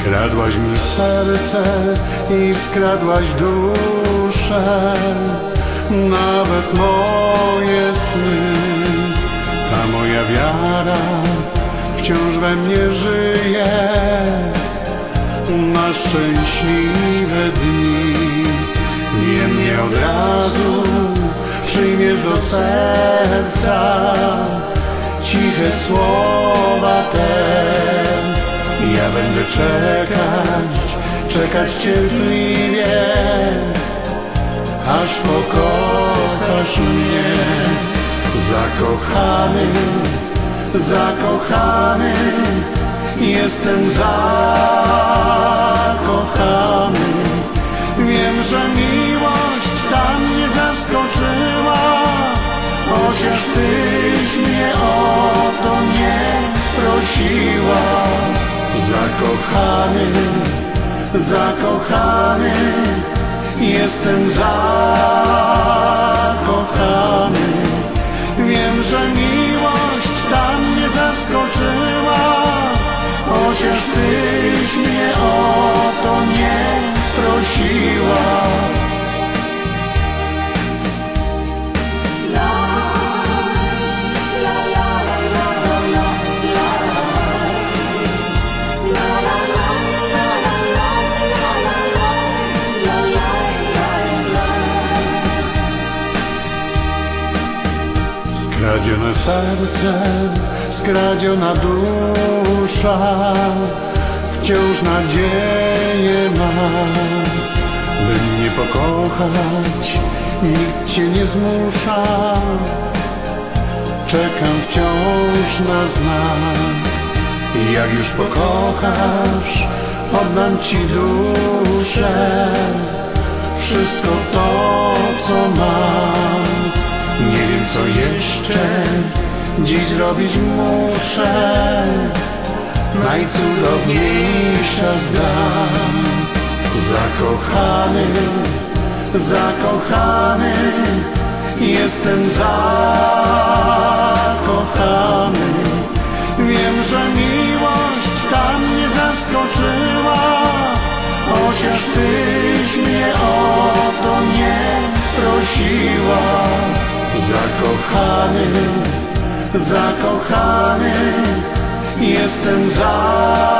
Skradłaś mi serce i skradłaś duszę, nawet moje sny. Ta moja wiara wciąż we mnie żyje, na szczęśliwe dni. Niemniej od razu przyjmiesz do serca ciche słowa te. Ja będę czekać cierpliwie, aż pokochasz mnie. Zakochany, jestem zakochany. Wiem, że miłość ta mnie zaskoczyła, chociaż tyś mnie o to nie prosiła. Zakochany, jestem zakochany. Wiem, że miłość ta mnie zaskoczyła, chociaż tyś mnie o to nie prosiła. Skradzione serce, skradziona dusza, wciąż nadzieję mam, by mnie pokochać, nikt cię nie zmusza. Czekam wciąż na znak. Jak już pokochasz, oddam ci duszę, wszystko to, co mam. Nie wiem, co jeszcze dziś zrobić muszę, najcudowniejsza zdam. Zakochany, jestem zakochany. Wiem, że miłość ta mnie zaskoczyła, chociaż tyś mnie o to nie prosiła. Zakochany, jestem zakochany.